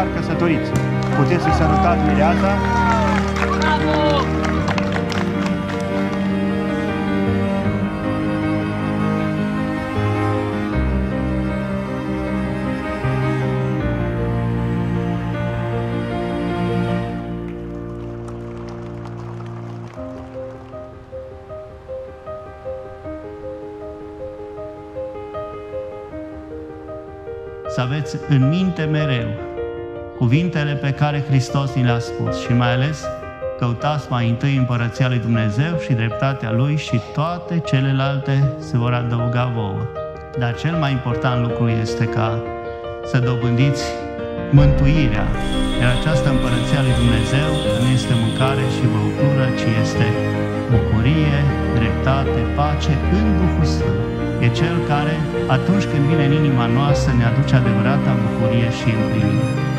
clar căsătoriți. Puteți să-i sărutați mireasa. Bravo! Să aveți în minte mereu cuvintele pe care Hristos ni le-a spus și mai ales căutați mai întâi împărăția lui Dumnezeu și dreptatea Lui și toate celelalte se vor adăuga vouă. Dar cel mai important lucru este ca să dobândiți mântuirea. Iar această împărăție a lui Dumnezeu nu este mâncare și băutură, ci este bucurie, dreptate, pace în Duhul Sfânt. E Cel care, atunci când vine în inima noastră, ne aduce adevărata bucurie și împlinire.